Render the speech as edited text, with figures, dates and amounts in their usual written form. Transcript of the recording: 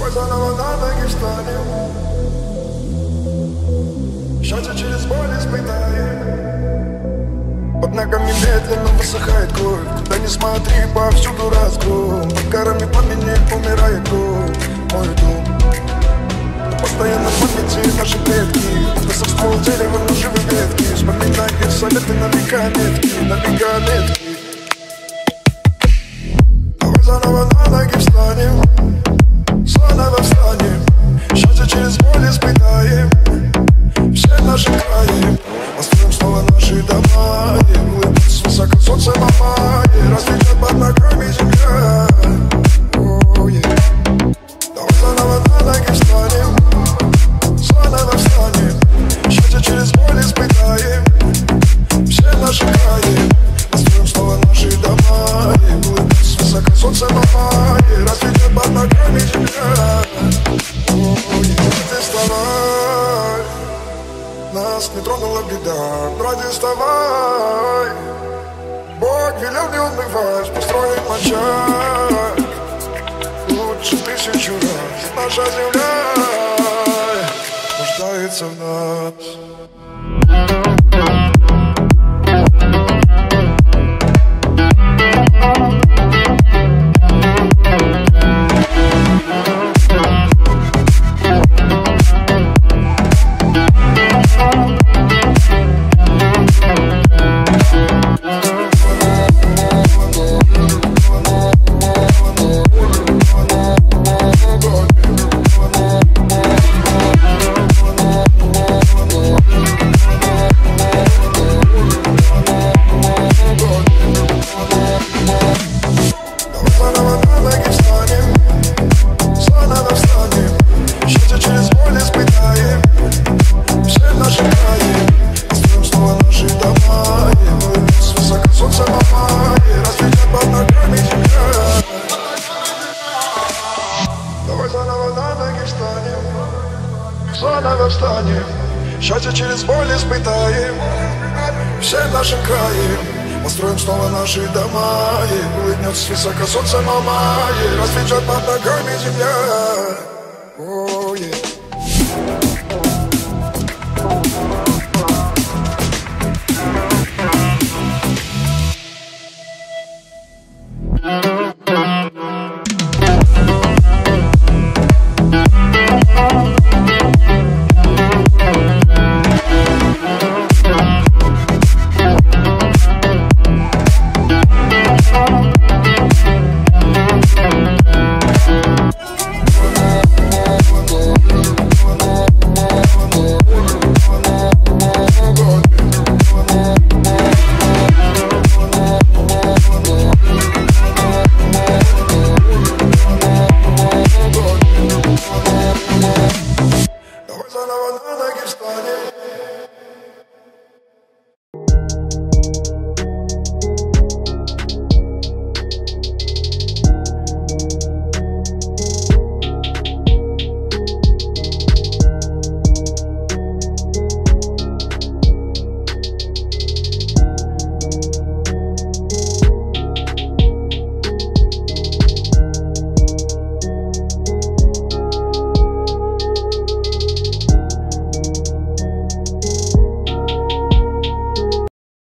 Давай заново на ноги встанем. Счастье через боль испытаем. Под ногами медленно высыхает кровь. Куда не смотри, повсюду разгром. Под горами пламени умирает дом. Мой дом. Постоянно в памяти наши предки. Высох ствол дерева, но живы ветки. Вспоминай их советы на века метки. На века метки. Давай заново на ноги встанем. Заново встанем. Счастье через боль испытаем. Все наши краи. Построим снова наши дома. И улыбнется высоко солнце мама. И разведет под ногами земля. Давай заново на ноги встанем. Заново встанем. Счастье через боль испытаем. Все наши краи. Построим снова наши дома. И улыбнется высоко солнце мама. И разведет под ногами земля. Ты вставай. Нас не тронула беда, братья, вставай. Бог велел не унывать, построим очаг. Лучше 1000 раз. Наша земля нуждается в нас. Заново встанем, счастье через боль испытаем. Все наши краи, построим снова наши дома. И улыбнется высоко солнце мама. И расцветет под ногами земля.